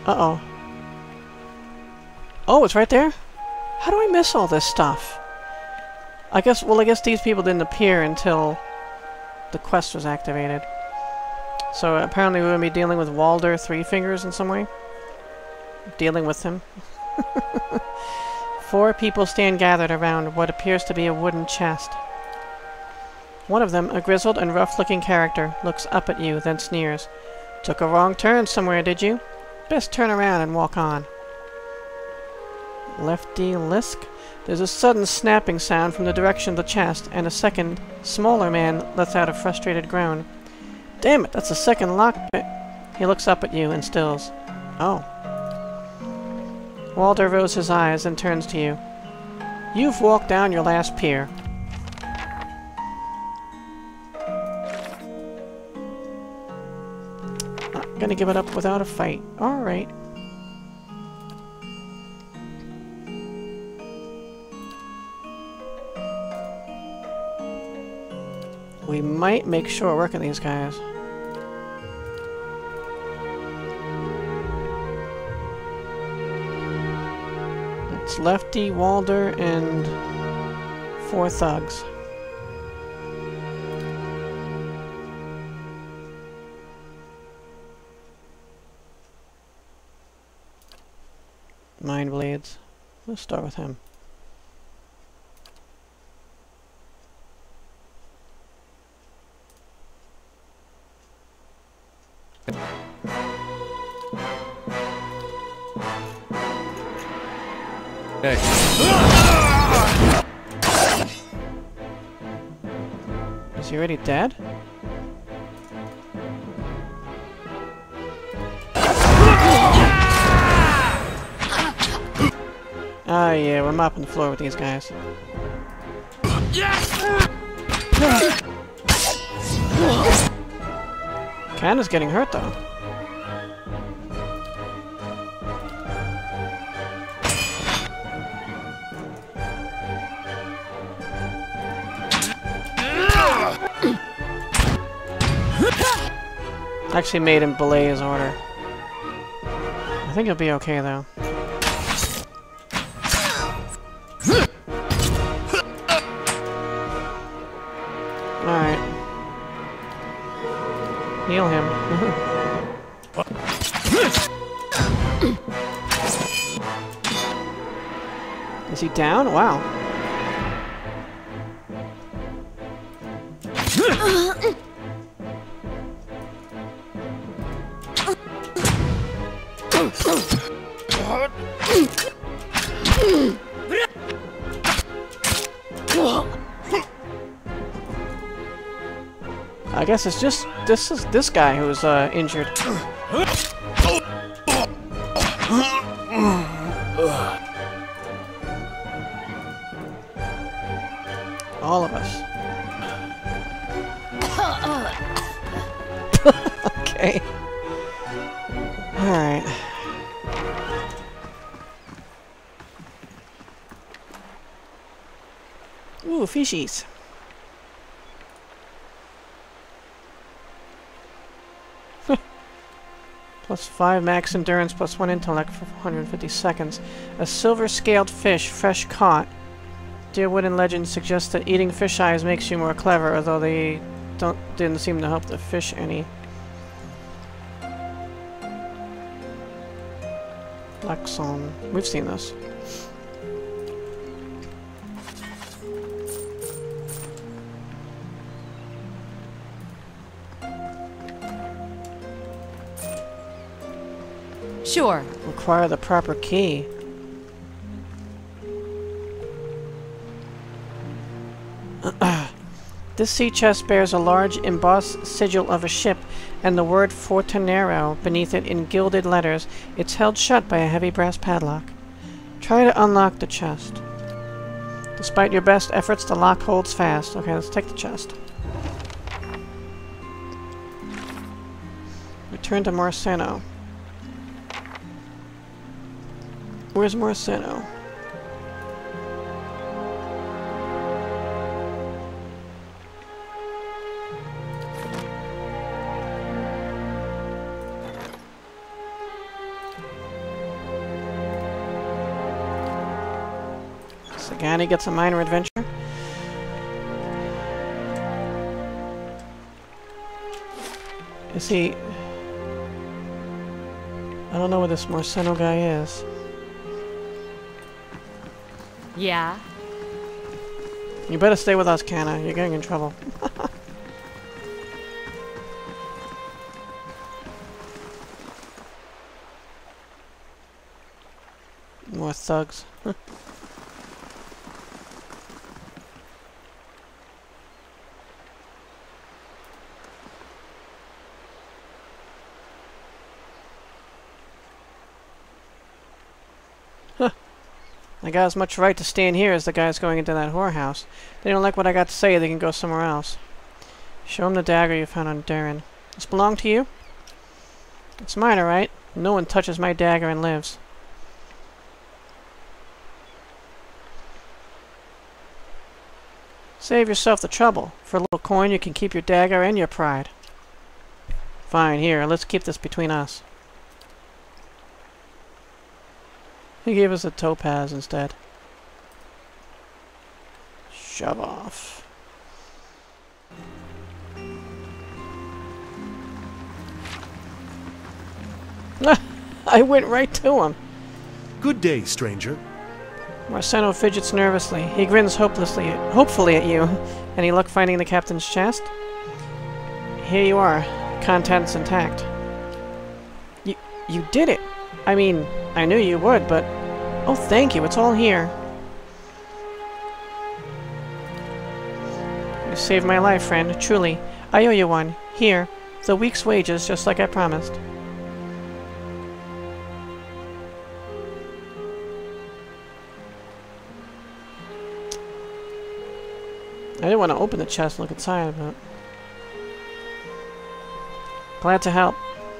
Uh-oh. Oh, it's right there? How do I miss all this stuff? I guess these people didn't appear until the quest was activated. So apparently we're going to be dealing with Walder Three Fingers in some way. Dealing with him. 4 people stand gathered around what appears to be a wooden chest. One of them, a grizzled and rough-looking character, looks up at you, then sneers. Took a wrong turn somewhere, did you? Best turn around and walk on. Lefty Lisk? There's a sudden snapping sound from the direction of the chest, and a second, smaller man lets out a frustrated groan. Damn it, that's the second lockpick. He looks up at you and stills. Oh. Walder rolls his eyes and turns to you. You've walked down your last pier. Not gonna give it up without a fight. Alright. We might make short work of these guys. It's Lefty, Walder, and 4 thugs. Mind Blades. Let's start with him. Hey. Is he already dead? Ah, yeah, we're mopping the floor with these guys. Kinda's getting hurt, though. Actually made him belay his order. I think he'll be okay, though. Alright. Heal him. Is he down? Wow. I guess it's just this guy who's injured. All of us. Okay. Alright. Ooh, fishies. Plus 5 max endurance, plus 1 intellect for 150 seconds. A silver-scaled fish, fresh caught. Dear Wooden Legend suggests that eating fish eyes makes you more clever, although they didn't seem to help the fish any. Lexon. We've seen this. Sure. Require the proper key. This sea chest bears a large embossed sigil of a ship and the word Fortunero beneath it in gilded letters. It's held shut by a heavy brass padlock. Try to unlock the chest. Despite your best efforts, the lock holds fast. Okay, let's take the chest. Return to Marceno. Where's Marceno? Again, he gets a minor adventure. Is he... I don't know where this Marceno guy is. Yeah? You better stay with us, Canna. You're getting in trouble. More thugs. I got as much right to stand here as the guys going into that whorehouse. They don't like what I got to say, they can go somewhere else. Show them the dagger you found on Darren. This belong to you? It's mine, alright? No one touches my dagger and lives. Save yourself the trouble. For a little coin you can keep your dagger and your pride. Fine, here, let's keep this between us. He gave us a topaz instead. Shove off. I went right to him. Good day, stranger. Marceno fidgets nervously. He grins hopefully at you. Any luck finding the captain's chest? Here you are. Contents intact. You did it! I mean, I knew you would, but... Oh, thank you. It's all here. You saved my life, friend. Truly. I owe you one. Here. The week's wages, just like I promised. I didn't want to open the chest and look inside, but... Glad to help.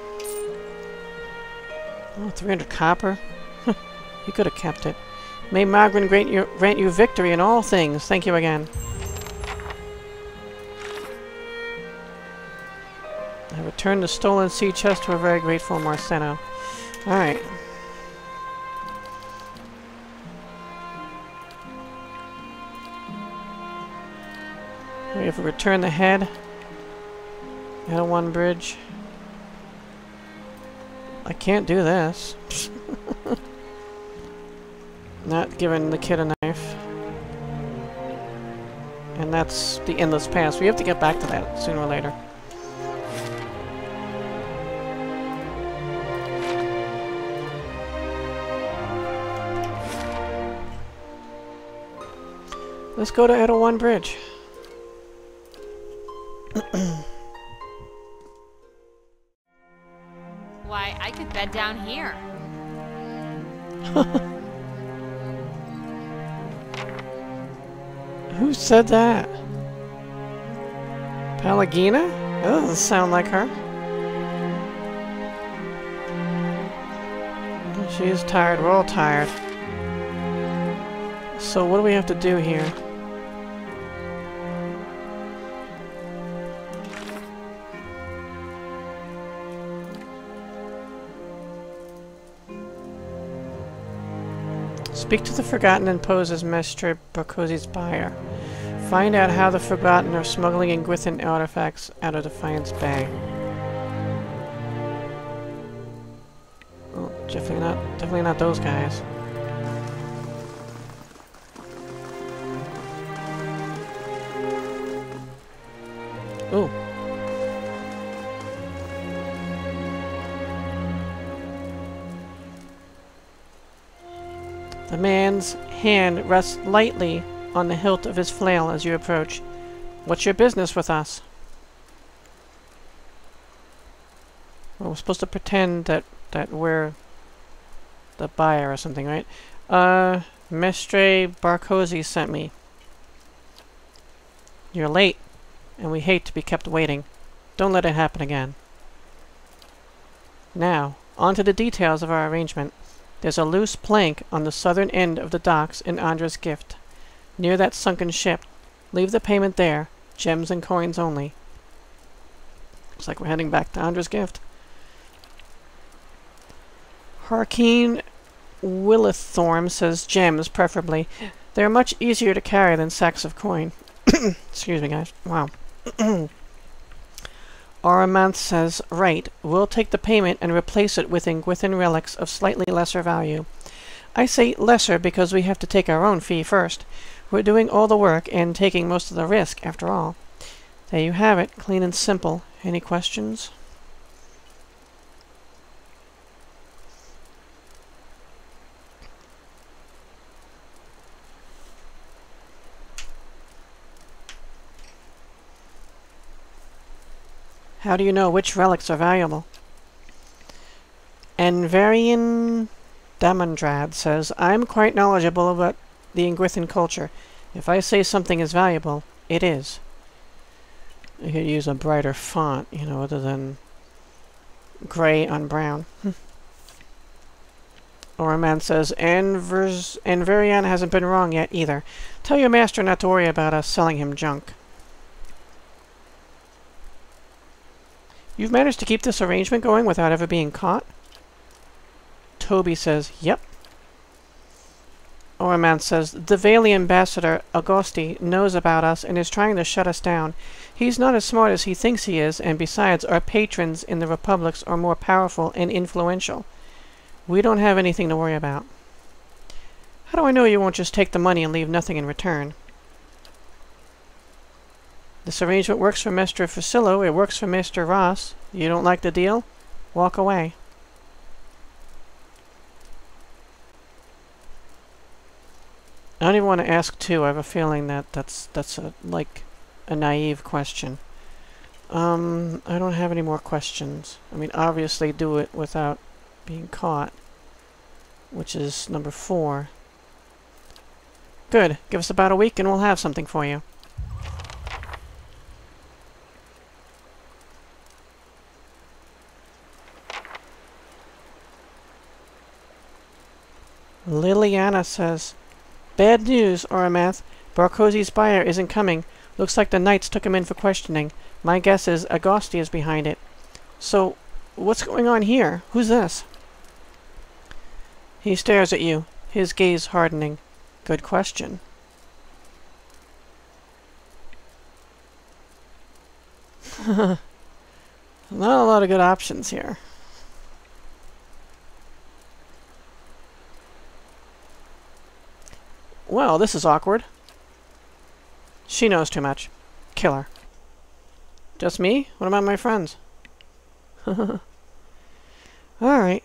Oh, 300 copper? You could have kept it. May Magrin grant you victory in all things. Thank you again. I returned the stolen sea chest to a very grateful Marceno. Alright. We have to return the head. Aedelwan Bridge. I can't do this. Not giving the kid a knife. And that's the endless pass. We have to get back to that sooner or later. Let's go to Aedelwan Bridge. Why, I could bed down here. Who said that? Palagina? That doesn't sound like her. She is tired. We're all tired. So what do we have to do here? Speak to the Forgotten and pose as Mestre Barcozzi's buyer. Find out how the Forgotten are smuggling in Gwithan artifacts out of Defiance Bay. Oh, definitely not those guys. Ooh. The man's hand rests lightly on the hilt of his flail as you approach. What's your business with us? Well, we're supposed to pretend that we're the buyer or something, right? Mestre Barcozzi sent me. You're late, and we hate to be kept waiting. Don't let it happen again. Now, on to the details of our arrangement. There's a loose plank on the southern end of the docks in Andra's gift, near that sunken ship. Leave the payment there. Gems and coins only. Looks like we're heading back to Andra's gift. Harkeen Willithorm says gems, preferably. They're much easier to carry than sacks of coin. Excuse me, guys. Wow. Aramanth says, right, we'll take the payment and replace it with Ingwithan relics of slightly lesser value. I say lesser because we have to take our own fee first. We're doing all the work and taking most of the risk, after all. There you have it, clean and simple. Any questions? How do you know which relics are valuable? Enverian Damandrad says, I'm quite knowledgeable about the Ingwithan culture. If I say something is valuable, it is. I could use a brighter font, you know, other than gray on brown. Or a man says, Enverian hasn't been wrong yet either. Tell your master not to worry about us selling him junk. You've managed to keep this arrangement going without ever being caught? Toby says, yep. Oraman says, the Valley ambassador, Agosti, knows about us and is trying to shut us down. He's not as smart as he thinks he is, and besides, our patrons in the republics are more powerful and influential. We don't have anything to worry about. How do I know you won't just take the money and leave nothing in return? This arrangement works for Mestre Fusillo, it works for Mr. Ross. You don't like the deal? Walk away. I don't even want to ask too. I have a feeling that that's like a naive question. I don't have any more questions. I mean, obviously do it without being caught, which is number 4. Good. Give us about a week and we'll have something for you. Liliana says, bad news, Oramath. Barcozzi's buyer isn't coming. Looks like the knights took him in for questioning. My guess is Agosti is behind it. So, what's going on here? Who's this? He stares at you, his gaze hardening. Good question. Not a lot of good options here. Well, this is awkward. She knows too much. Kill her. Just me? What about my friends? Alright.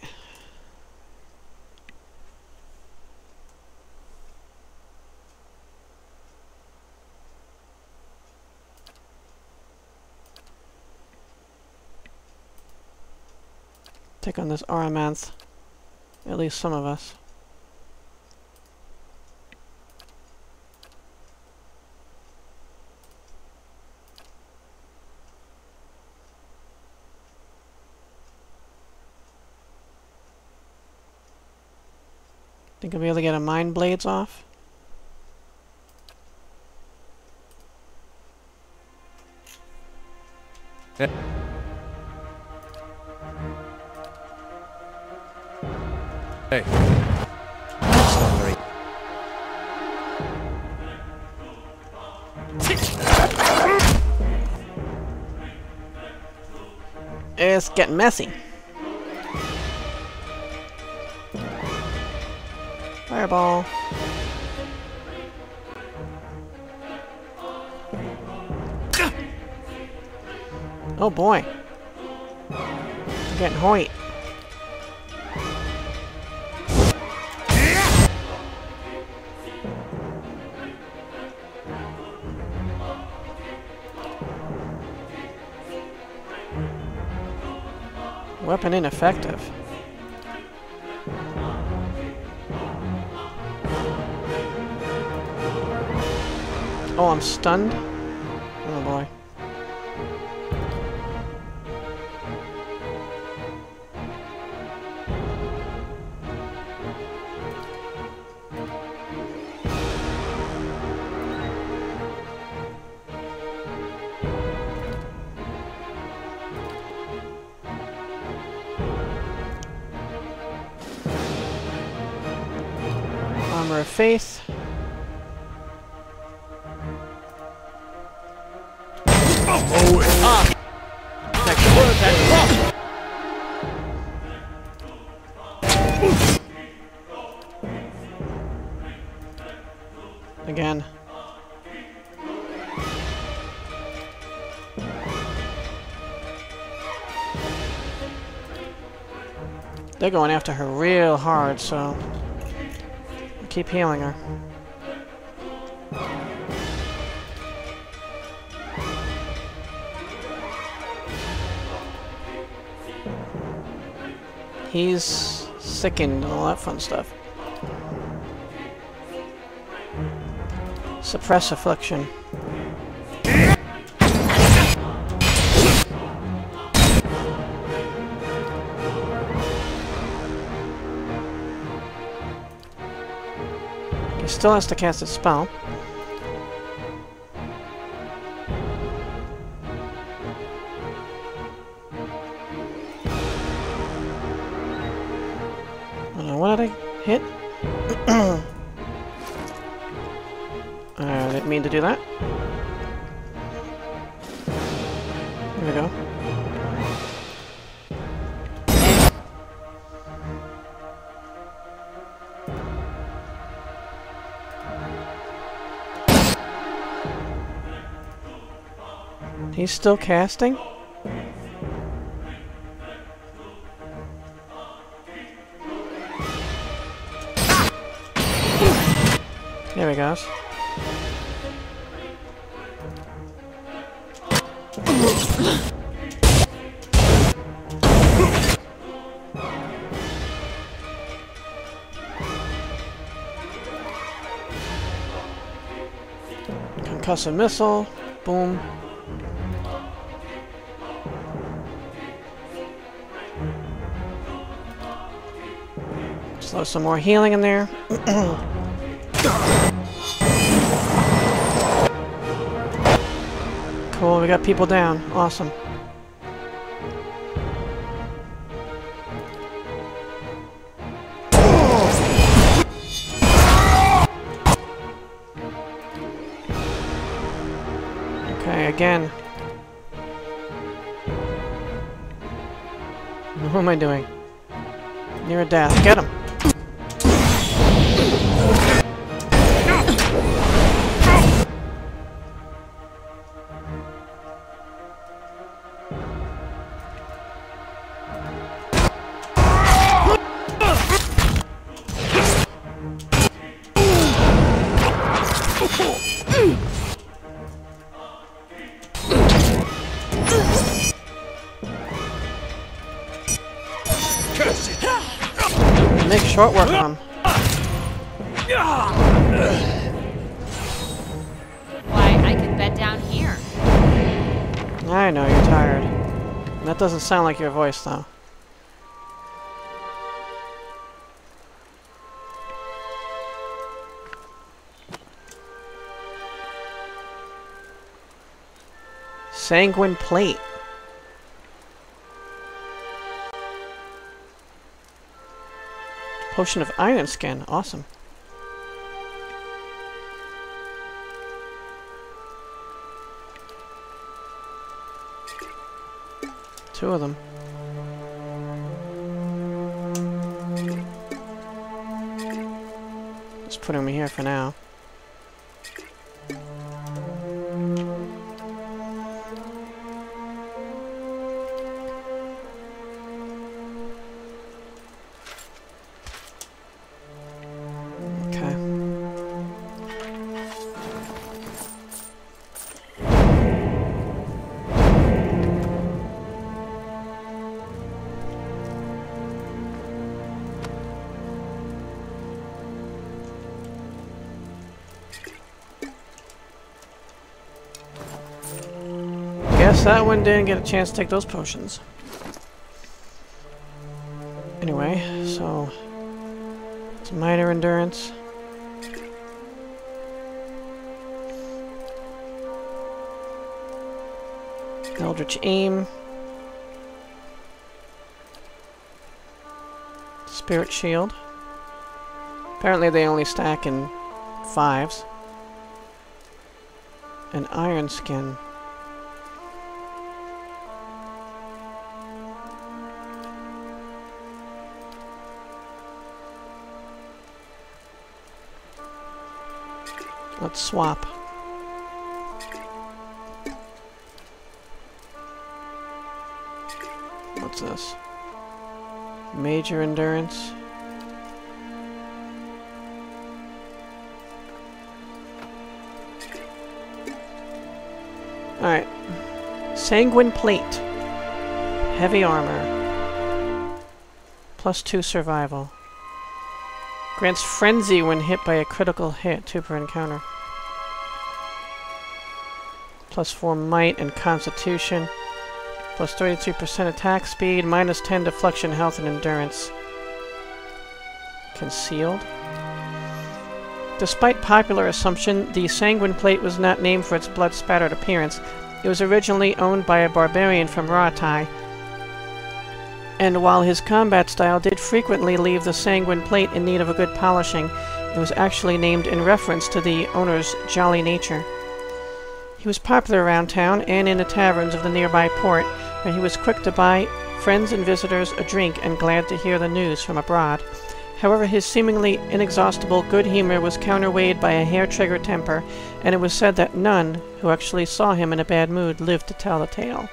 Take on this Aramanth. At least some of us. Think I'll be able to get a Mind Blades off? Hey. It's getting messy. Fireball. Oh boy. I'm getting Hoyt. Weapon ineffective. Oh, I'm stunned? Oh boy. Armor of Faith. Again. They're going after her real hard, so keep healing her. He's sickened and all that fun stuff. Suppress affliction. He still has to cast a spell. What did I hit? I didn't mean to do that. There we go. He's still casting? There he goes. Concussive missile. Boom. Slow some more healing in there. Cool, we got people down. Awesome. Okay, again. What am I doing? Near a death. Get him! Make short work on him. Why, I could bed down here. I know, you're tired. That doesn't sound like your voice, though. Sanguine plate. Potion of iron skin. Awesome. Two of them. Just putting me here for now. Guess that one didn't get a chance to take those potions. Anyway, so it's minor endurance. Eldritch aim. Spirit shield. Apparently they only stack in 5s. An iron skin. Let's swap. What's this? Major endurance. Alright. Sanguine plate. Heavy armor. +2 survival. Grants frenzy when hit by a critical hit, 2 per encounter. +4 might and constitution. +33% attack speed, -10 deflection, health, and endurance. Concealed. Despite popular assumption, the Sanguine Plate was not named for its blood-spattered appearance. It was originally owned by a barbarian from Ratai, and while his combat style did frequently leave the Sanguine Plate in need of a good polishing, it was actually named in reference to the owner's jolly nature. He was popular around town and in the taverns of the nearby port, where he was quick to buy friends and visitors a drink and glad to hear the news from abroad. However, his seemingly inexhaustible good humor was counterweighed by a hair-trigger temper, and it was said that none who actually saw him in a bad mood lived to tell the tale.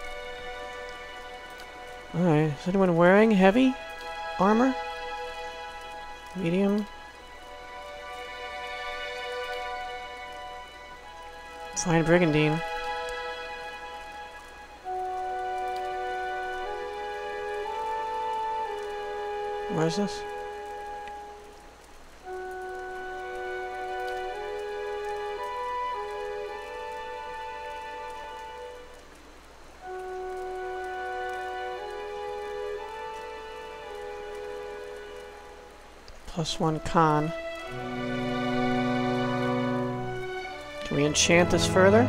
Alright, is anyone wearing heavy armor? Medium? Fine brigandine. Where is this? +1 con. Can we enchant this further?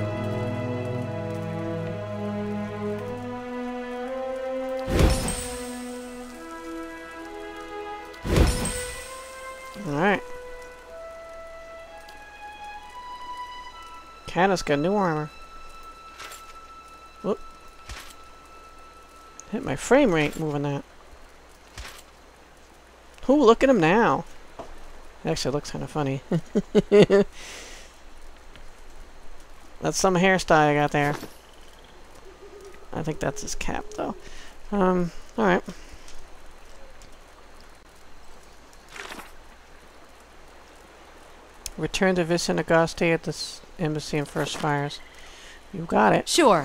Alright. Kata's got new armor. Whoop. Hit my frame rate moving that. Ooh, look at him now. Actually, it looks kind of funny. That's some hairstyle I got there. I think that's his cap, though. Alright. Return to Vicent Agosti at this embassy in First Fires. You got it. Sure.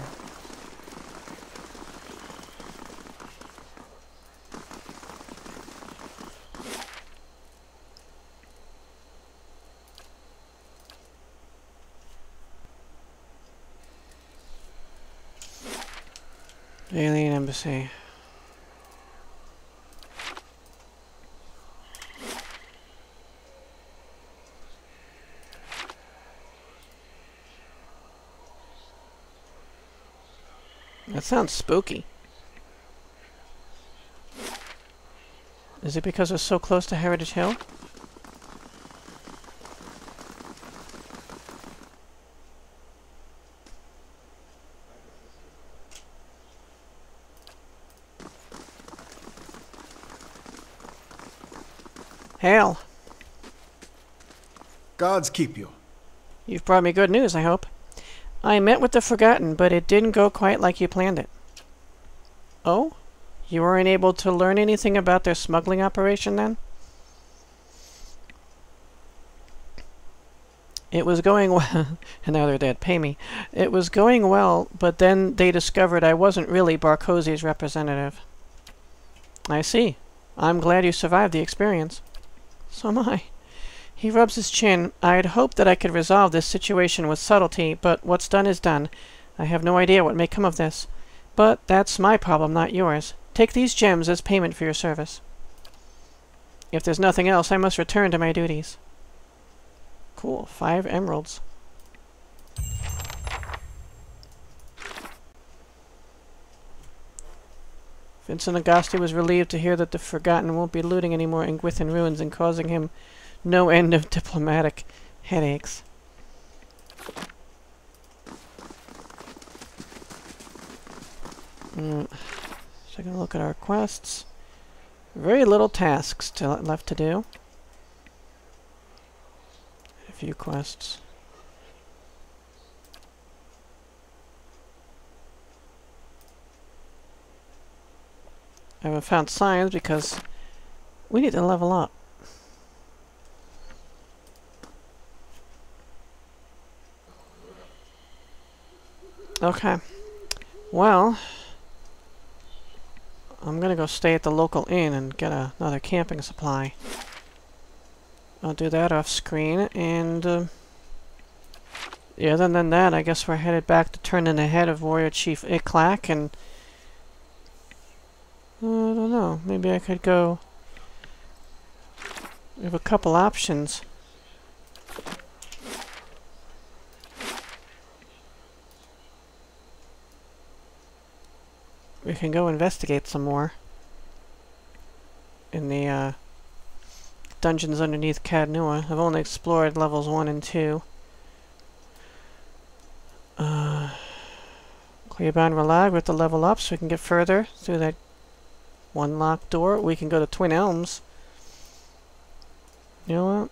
Alien embassy. That sounds spooky. Is it because it's so close to Heritage Hill? Hail. Gods keep you. You've brought me good news, I hope. I met with the Forgotten, but it didn't go quite like you planned it. Oh? You weren't able to learn anything about their smuggling operation, then? It was going well, and now they're dead, pay me. It was going well, but then they discovered I wasn't really Barcozzi's representative. I see. I'm glad you survived the experience. So am I. He rubs his chin. I'd hoped that I could resolve this situation with subtlety, but what's done is done. I have no idea what may come of this. But that's my problem, not yours. Take these gems as payment for your service. If there's nothing else, I must return to my duties. Cool. 5 emeralds. Vicent Agosti was relieved to hear that the Forgotten won't be looting anymore in Gwithan ruins and causing him no end of diplomatic headaches. Taking a look at our quests. Very little tasks left to do. A few quests. I haven't found signs because we need to level up. Okay. Well, I'm gonna go stay at the local inn and get another camping supply. I'll do that off screen, and yeah, other than that, I guess we're headed back to turn in the head of Warrior Chief Iklak, and I don't know, maybe I could go... We have a couple options. We can go investigate some more in the dungeons underneath Cadnua. I've only explored levels 1 and 2. Clearbound Relag with the level up so we can get further through that one locked door. We can go to Twin Elms. You know what?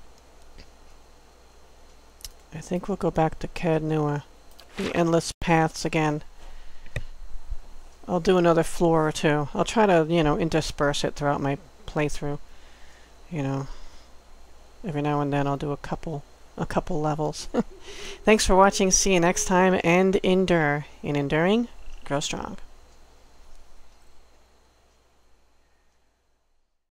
I think we'll go back to Cadnua. The Endless Paths again. I'll do another floor or two. I'll try to, you know, intersperse it throughout my playthrough. You know, every now and then I'll do a couple levels. Thanks for watching. See you next time, and endure. In enduring, grow strong.